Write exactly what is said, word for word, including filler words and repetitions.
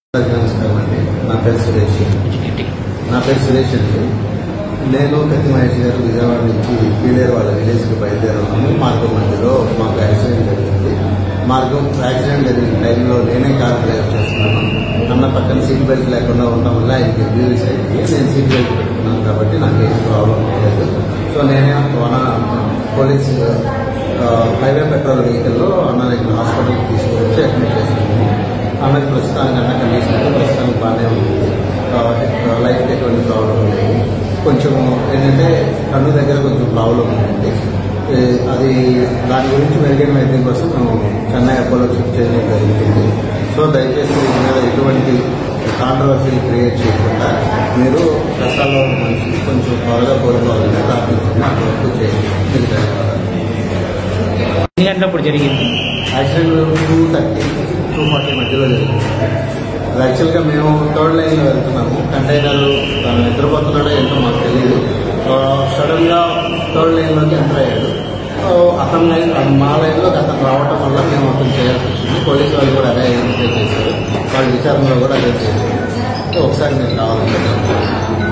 నమస్కారం అండి. నా పేరు సురేష్ నా పేరు సురేష్ అండి. నేను కత్తి మహేష్ గారు విజయవాడ నుంచి పీలేరు వాళ్ళ విలేజ్కి బయలుదేరాము. మార్గం మధ్యలో మాకు యాక్సిడెంట్ జరిగింది. మార్గం యాక్సిడెంట్ జరిగిన టైంలో నేనే కార్ డ్రైవ్ చేస్తున్నాను. అన్న పక్కన సీట్ బెల్ట్ లేకుండా ఉండడం వల్ల ఆయనకి ఇంజరీస్ అయింది. నేను సీట్ బెల్ట్ పెట్టుకున్నాను కాబట్టి నాకు ఏం ప్రాబ్లం లేదు. సో నేనే మన పోలీస్ హైవే పెట్రోల్ వెహికల్లో అన్న దగ్గర హాస్పిటల్కి తీసుకొచ్చి అడ్మిట్ చేస్తున్నాము. అన్నకి ప్రస్తుతానికి అన్న కండిషన్ అయితే ప్రస్తుతానికి బాగానే ఉంటుంది కాబట్టి లైఫ్కి ఎటువంటి ప్రాబ్లం లేదు. కొంచెం ఏంటంటే కన్ను దగ్గర కొంచెం ప్రాబ్లం ఉందండి. అది దాని గురించి మెరుగైన వైద్యం కోసం మేము చెన్నై అపోలో షిఫ్ట్ చేయడం జరుగుతుంది. సో దయచేసి దీని మీద ఎటువంటి కాంట్రవర్సీలు క్రియేట్ చేయకుండా మీరు కష్టాల్లో మనిషి కొంచెం త్వరగా కోరుకోవాలని ప్రార్థించండి. అప్పుడు చేయండి. మీకు ధన్యవాదాలు. ఎన్ని గంటలప్పుడు జరిగింది accident? Two thirty two forty మధ్యలో జరిగింది. యాక్చువల్గా మేము థర్డ్ లైన్లో వెళ్తున్నాము. కంటైనర్ నిద్రపోతున్నాడో ఏంటో మాకు తెలియదు. సడన్గా థర్డ్ లైన్లోకి ఎంటర్ అయ్యాడు. అతని లైన్ మా లైన్లోకి అతను రావడం వల్ల మేము అతను చేయాల్సి వచ్చింది. పోలీసు వాళ్ళు కూడా అదే ఐడెంటిఫై చేశారు. వాళ్ళ విచారణలో కూడా అదే చేశారు. ఒకసారి నేను కావాలంటే